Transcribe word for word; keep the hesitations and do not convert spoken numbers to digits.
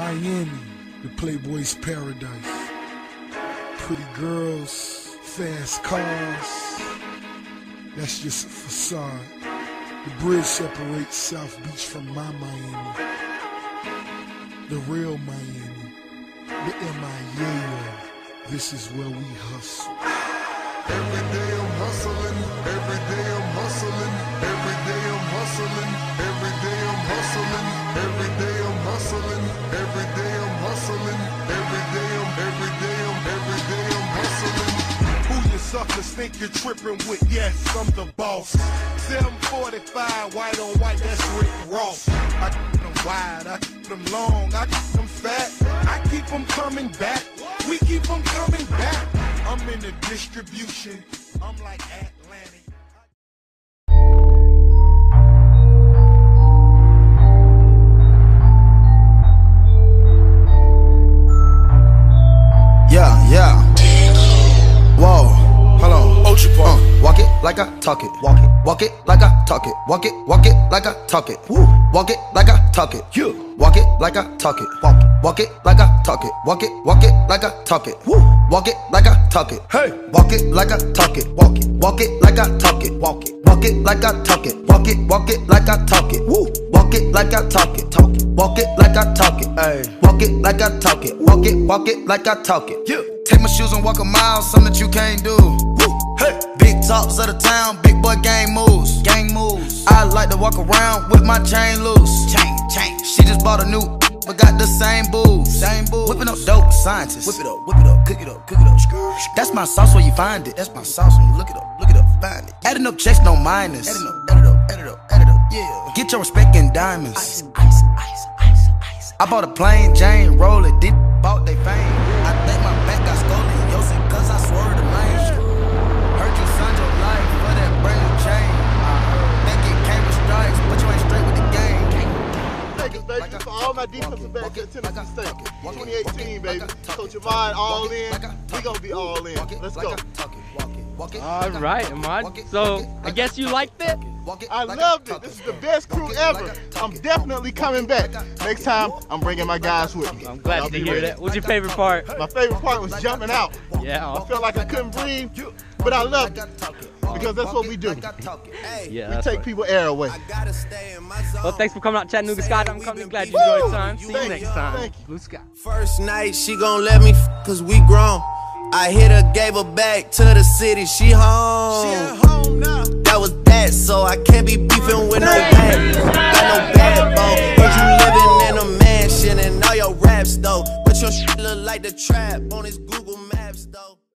Miami, the Playboy's paradise. Pretty girls, fast cars, that's just a facade. The bridge separates South Beach from my Miami. The real Miami, the M I A. This is where we hustle. Every day I'm hustling, every day I'm hustling, every day I'm hustling, every day I'm hustling, every day I'm hustling, every day I'm hustling, every day I'm, every day I'm, every day I'm hustling. Who you suckers think you're tripping with? Yes, I'm the boss. seven forty-five, white on white, that's Rick Ross. I keep them wide, I keep them long, I keep them fat, I keep them coming back, we keep them coming back. I'm in the distribution, I'm like Atlantic. Yeah, yeah. Whoa, hold on. Uh, walk it like I talk it. Walk it. Walk it like I talk it. Walk it. Walk it like I talk it. Woo. Walk it like I talk it. You. Walk it like I talk it. Walk it. Walk it like I talk it. Walk it. Walk it like I talk it. Woo. Walk it like I talk it. Hey. Walk it like I talk it. Walk it. Walk it like I talk it. Walk it. Walk it like I talk it. Walk it. Walk it like I talk it. Woo. Walk it like I talk it. Talk it. Walk it like I talk it. Hey. Walk it like I talk it. Walk it. Walk it like I talk it. Yeah. Take my shoes and walk a mile, something that you can't do. Woo. Hey. Big talks of the town, big boy gang moves. Gang moves. I like to walk around with my chain loose. Chain, chain. She just bought a new, but got the same booze. Same booze. Whipping up dope scientists. Whip it up, whip it up, cook it up, cook it up. That's my sauce where you find it. That's my sauce when you look it up, look it up, find it. Adding up checks, no minus. Adding up, add it up, add it up, add it up. Yeah. Get your respect in diamonds. Ice, ice, ice, ice, ice. I bought a plain Jane, roll it, did bought they fame. I think my back got scoliosis, cause I swerved the lane. Heard you signed your life for that brand new chain. Think it came with strikes, but you ain't straight with the game. Lakers, baby, for all my defensive backs at Tennessee State. twenty eighteen, baby. Coach Ahmad all in. We gonna be all in. Let's go. All right, Ahmad. So I guess you liked it? I loved it. This is the best crew ever. I'm definitely coming back. Next time, I'm bringing my guys with me. I'm glad to hear that. What's your favorite part? My favorite part was jumping out. Yeah. I felt like I couldn't breathe, but I loved it. Because that's what we do. Yeah, we take people air away. Well, thanks for coming out, Chattanooga Sky. I'm coming. Glad you enjoyed the time. See you next time. Blue Sky. First night, she gon' let me f cause we grown. I hit her, gave her back to the city. She home. She at home now. That was that, so I can't be beefing with no bad. Got no bad boy. Heard you living in a mansion and all your raps though. But your shit look like the trap on his Google Maps though.